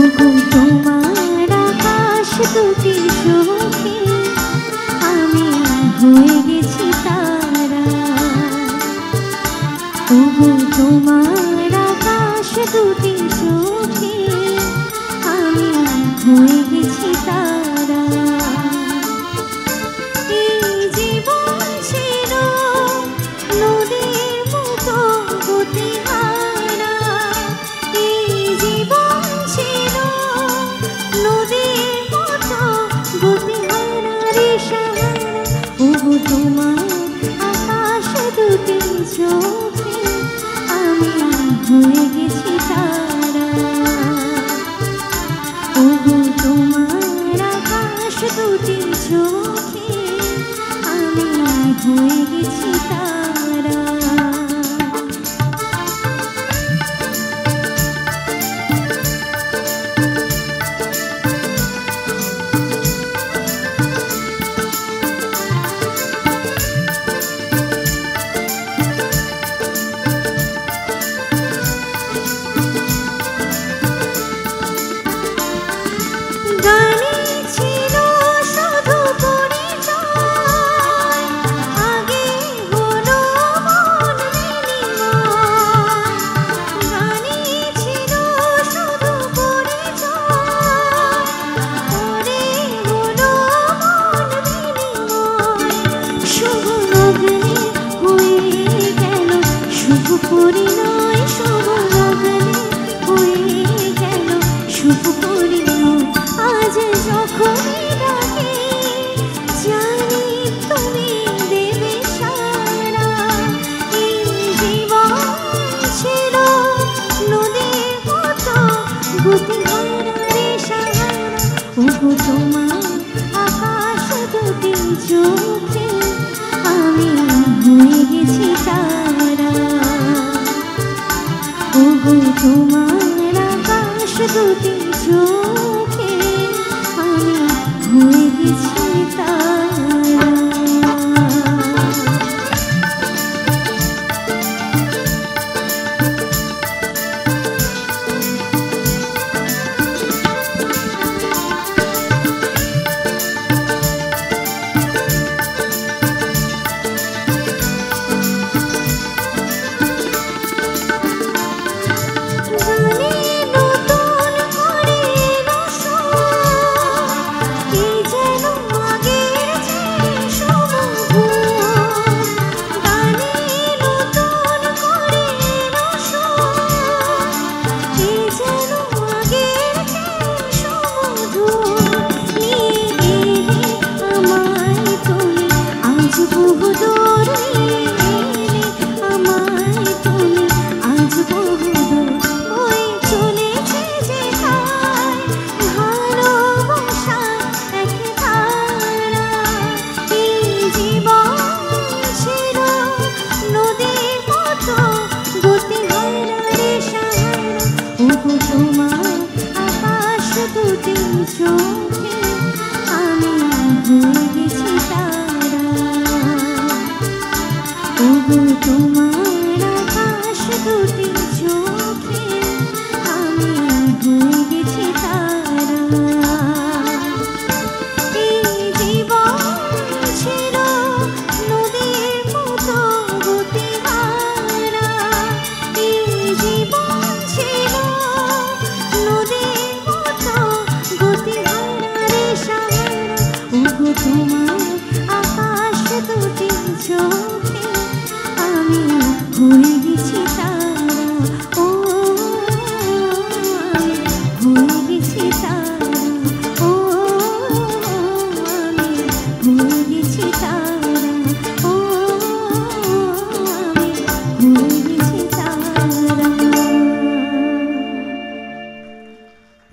ওগো তোমার আকাশ দুটি চোখে আমি হয়ে গেছি তারা। ওগো তোমার আকাশ দুটি চোখে আমি হয়ে গেছি তারা। এই জীবন ছিল নদীর মতো গতিহারা, এই জীবন ছিল নদীর মতো গতিহারা রে সাহারা। ওগো তোমার আকাশ দুটি চোখে আমি হয়ে গেছি তারা। ওগো তোমার আকাশ দুটি চোখে আমি হয়ে গেছি তারা। গানে ছিল শুধু পরিচয়, আগে হলো মন বিনিময়। গানে ছিল শুধু পরিচয়, পরে হলো মন বিনিময়। শুভ লগ্নে হয়ে গেল শুভ পরিণয়, শুভ লগ্নে হয়ে গেল শুভ পরিণয়। আজ যখনই ডাকি জানি তুমি দেবে সাড়া। এই জীবন ছিল নদীর মতো গতিহারা রে সাহারা। ওগো তোমার আকাশ দুটি চোখে আমি হয়ে গেছি তারা। ওগো তোমার আকাশ দুটি চোখে আমি হয়ে গেছি তারা। ওগো তোমার আকাশ দুটি চোখ